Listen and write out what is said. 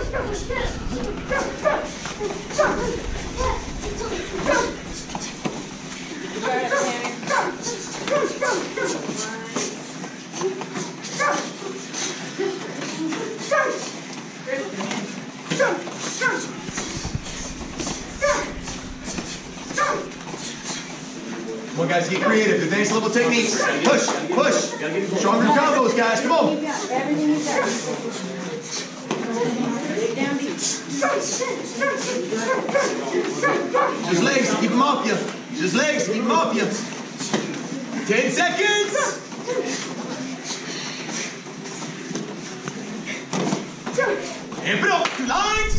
Come on, guys, get creative. Advanced level techniques. Push, push. Stronger combos, guys. Come on. Everything you got. Dig down deep. Just legs to keep them off you. Just legs to keep them off you. 10 seconds. And put up 2 lines.